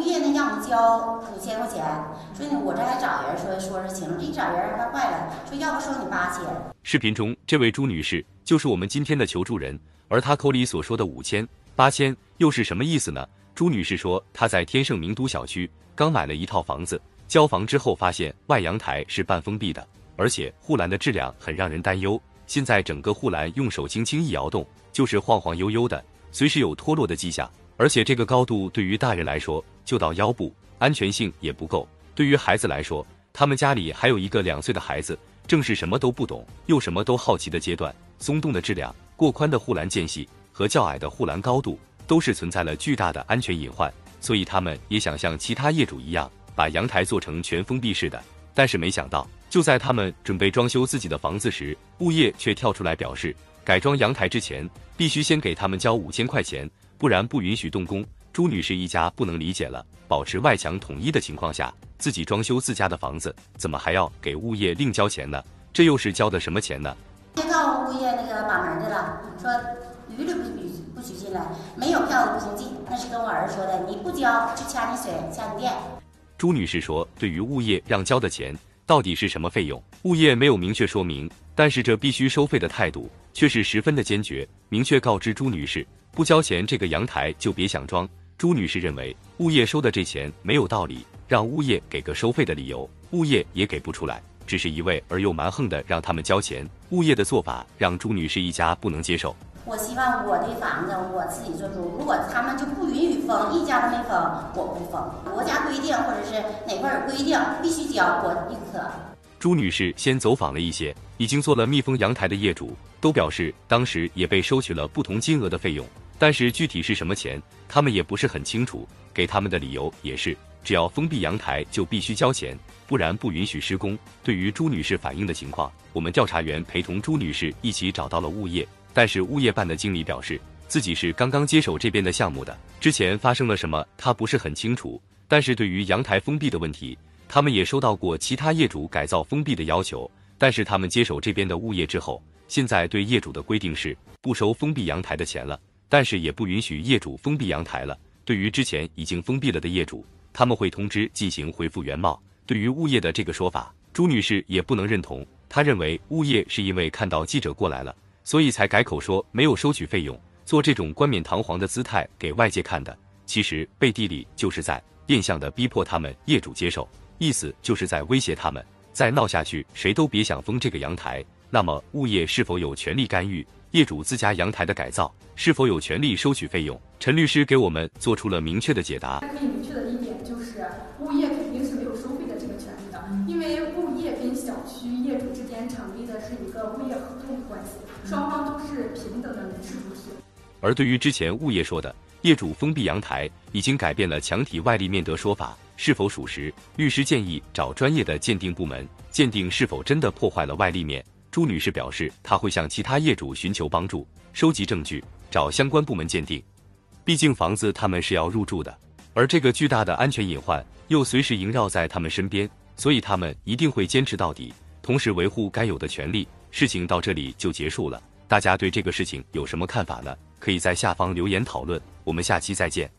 业呢让我们交5000块钱，所以呢我这还找人说是行，一找人他坏了，说要不收你8000。 视频中这位朱女士就是我们今天的求助人，而她口里所说的5000、8000又是什么意思呢？朱女士说，她在天盛名都小区刚买了一套房子，交房之后发现外阳台是半封闭的，而且护栏的质量很让人担忧。现在整个护栏用手轻轻一摇动，就是晃晃悠悠的，随时有脱落的迹象。而且这个高度对于大人来说就到腰部，安全性也不够。对于孩子来说，他们家里还有一个2岁的孩子，正是什么都不懂又什么都好奇的阶段。松动的质量、过宽的护栏间隙和较矮的护栏高度，都是存在了巨大的安全隐患。所以他们也想像其他业主一样，把阳台做成全封闭式的。但是没想到，就在他们准备装修自己的房子时，物业却跳出来表示，改装阳台之前必须先给他们交5000块钱，不然不允许动工。朱女士一家不能理解了，保持外墙统一的情况下，自己装修自家的房子，怎么还要给物业另交钱呢？这又是交的什么钱呢？ 先告诉物业那个把门的了，说屡屡不许进来，没有票子不行进。那是跟我儿子说的，你不交就掐你水掐你电。 朱女士说，对于物业让交的钱到底是什么费用，物业没有明确说明，但是这必须收费的态度却是十分的坚决，明确告知朱女士，不交钱这个阳台就别想装。朱女士认为物业收的这钱没有道理，让物业给个收费的理由，物业也给不出来，只是一味而又蛮横的让他们交钱。物业的做法让朱女士一家不能接受。 我希望我的房子我自己做主，如果他们就不允许封，一家都没封，我不封。国家规定或者是哪块有规定必须交，我认可。 朱女士先走访了一些已经做了密封阳台的业主，都表示当时也被收取了不同金额的费用，但是具体是什么钱他们也不是很清楚，给他们的理由也是只要封闭阳台就必须交钱，不然不允许施工。对于朱女士反映的情况，我们调查员陪同朱女士一起找到了物业，但是物业办的经理表示自己是刚刚接手这边的项目的，之前发生了什么他不是很清楚，但是对于阳台封闭的问题，他们也收到过其他业主改造封闭的要求，但是他们接手这边的物业之后，现在对业主的规定是不收封闭阳台的钱了，但是也不允许业主封闭阳台了。对于之前已经封闭了的业主，他们会通知进行恢复原貌。对于物业的这个说法，朱女士也不能认同，她认为物业是因为看到记者过来了，所以才改口说没有收取费用，做这种冠冕堂皇的姿态给外界看的，其实背地里就是在变相的逼迫他们业主接受，意思就是在威胁他们，再闹下去谁都别想封这个阳台。那么物业是否有权利干预业主自家阳台的改造，是否有权利收取费用？陈律师给我们做出了明确的解答。 可以明确的一点就是，物业肯定是没有收费的这个权利的，因为物业跟小区业主之间成立的是一个物业合同关系，双方都是平等的民事主体。 而对于之前物业说的业主封闭阳台已经改变了墙体外立面的说法，是否属实？律师建议找专业的鉴定部门鉴定是否真的破坏了外立面。朱女士表示，她会向其他业主寻求帮助，收集证据，找相关部门鉴定。毕竟房子他们是要入住的，而这个巨大的安全隐患又随时萦绕在他们身边，所以他们一定会坚持到底，同时维护该有的权利。事情到这里就结束了，大家对这个事情有什么看法呢？可以在下方留言讨论，我们下期再见。